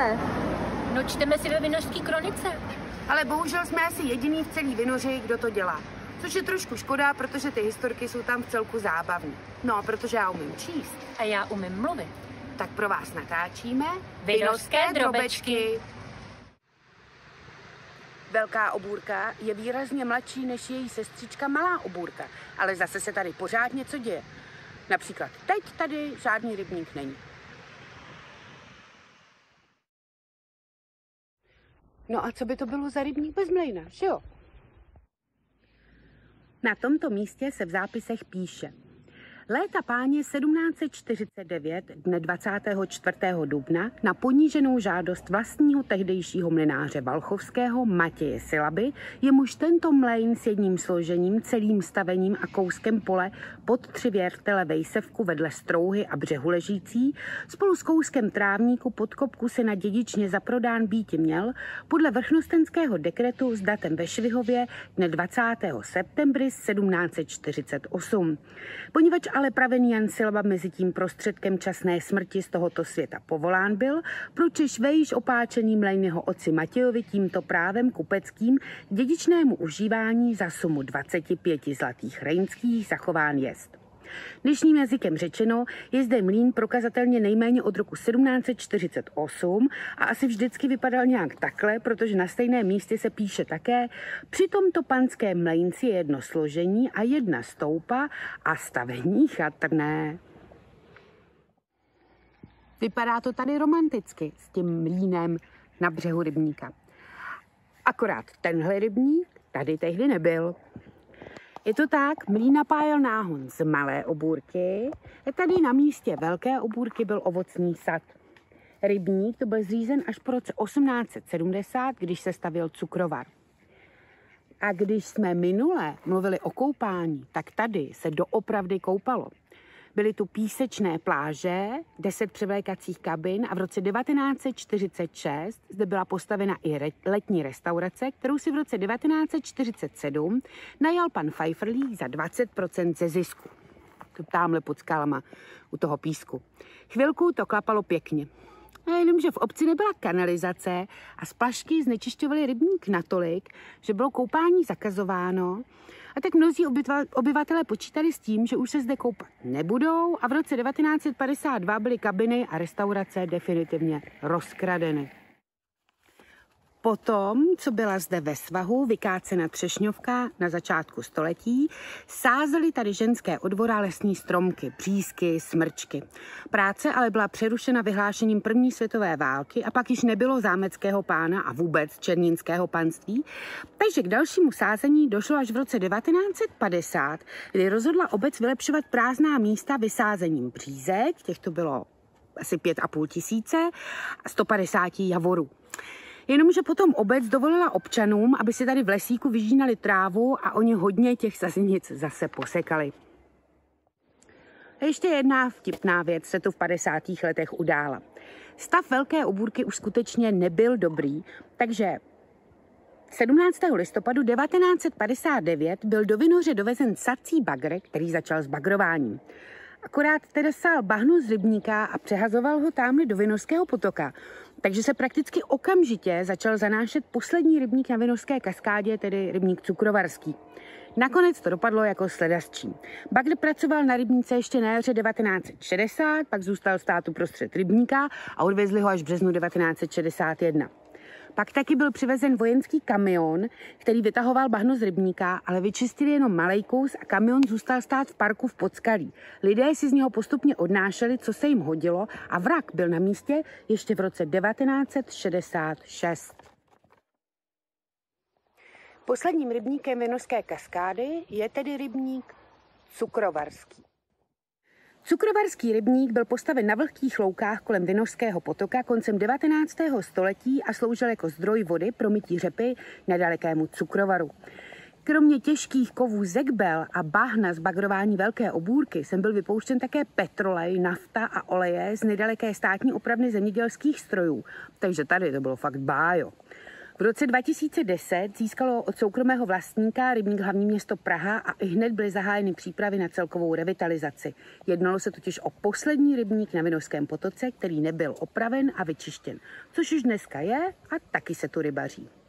čtete? No čteme si ve Vinořské kronice. Ale bohužel jsme asi jediný v celý Vinoři, kdo to dělá. Což je trošku škoda, protože ty historky jsou tam v celku zábavní. No a protože já umím číst. A já umím mluvit. Tak pro vás natáčíme Vinořské drobečky. Velká obůrka je výrazně mladší než její sestřička Malá obůrka, ale zase se tady pořád něco děje. Například teď tady žádný rybník není. No a co by to bylo za rybník bez mlejna, že jo? Na tomto místě se v zápisech píše: Léta páně 1749 dne 24. dubna na poníženou žádost vlastního tehdejšího mlynáře Valchovského Matěje Sylaby, jemuž tento mlejn s jedním složením, celým stavením a kouskem pole pod 3 věrtele vejsevku vedle Strouhy a břehu ležící, spolu s kouskem trávníku pod kopku se na dědičně zaprodán býti měl, podle vrchnostenského dekretu s datem ve Švihově dne 20. septembry 1748. Poněvadž ale pravený Jan Sylaba mezi tím prostředkem časné smrti z tohoto světa povolán byl, pročež vejš opáčený mlejn jeho otci Matějovi tímto právem kupeckým k dědičnému užívání za sumu 25 zlatých rejnských zachován jest. Dnešním jazykem řečeno je zde mlýn prokazatelně nejméně od roku 1748 a asi vždycky vypadal nějak takhle, protože na stejném místě se píše také: při tomto panském mlejnci je jedno složení a jedna stoupa a stavení chatrné. Vypadá to tady romanticky s tím mlýnem na břehu rybníka. Akorát tenhle rybník tady tehdy nebyl. Je to tak, mlýn napájel náhon z Malé obůrky, a tady na místě Velké obůrky byl ovocný sad. Rybník to byl zřízen až po roce 1870, když se stavěl cukrovar. A když jsme minule mluvili o koupání, tak tady se doopravdy koupalo. Byly tu písečné pláže, 10 převlékacích kabin a v roce 1946 zde byla postavena i letní restaurace, kterou si v roce 1947 najal pan Pfeifferlík za 20% ze zisku. To tamhle pod skalama u toho písku. Chvilku to klapalo pěkně. Jenomže v obci nebyla kanalizace a splašky znečišťovaly rybník natolik, že bylo koupání zakazováno. A tak mnozí obyvatelé počítali s tím, že už se zde koupat nebudou a v roce 1952 byly kabiny a restaurace definitivně rozkradeny. Potom, co byla zde ve svahu vykácena třešňovka na začátku století, sázely tady ženské odvora lesní stromky, břízky, smrčky. Práce ale byla přerušena vyhlášením první světové války a pak již nebylo zámeckého pána a vůbec černínského panství, takže k dalšímu sázení došlo až v roce 1950, kdy rozhodla obec vylepšovat prázdná místa vysázením břízek, těchto bylo asi 5,5 tisíce a 150 javorů. Jenomže potom obec dovolila občanům, aby si tady v lesíku vyžínali trávu a oni hodně těch sazenic zase posekali. A ještě jedna vtipná věc se tu v 50. letech udála. Stav Velké obůrky už skutečně nebyl dobrý, takže 17. listopadu 1959 byl do Vinoře dovezen sací bagr, který začal s bagrováním. Akorát teda sál bahno z rybníka a přehazoval ho tamhle do Vinořského potoka. Takže se prakticky okamžitě začal zanášet poslední rybník na Vinořské kaskádě, tedy rybník cukrovarský. Nakonec to dopadlo jako sledařčí. Bagr pracoval na rybníce ještě na jaře 1960, pak zůstal stát uprostřed rybníka a odvezli ho až v březnu 1961. Pak taky byl přivezen vojenský kamion, který vytahoval bahno z rybníka, ale vyčistili jenom malej kus a kamion zůstal stát v parku v Podskalí. Lidé si z něho postupně odnášeli, co se jim hodilo, a vrak byl na místě ještě v roce 1966. Posledním rybníkem Vinořské kaskády je tedy rybník cukrovarský. Cukrovarský rybník byl postaven na vlhkých loukách kolem Vinořského potoka koncem 19. století a sloužil jako zdroj vody pro mytí řepy nedalekému cukrovaru. Kromě těžkých kovů zekbel a bahna z bagrování Velké obůrky sem byl vypouštěn také petrolej, nafta a oleje z nedaleké státní opravny zemědělských strojů. Takže tady to bylo fakt bájo. V roce 2010 získalo od soukromého vlastníka rybník hlavní město Praha a ihned byly zahájeny přípravy na celkovou revitalizaci. Jednalo se totiž o poslední rybník na Vinořském potoce, který nebyl opraven a vyčištěn, což už dneska je a taky se tu rybaří.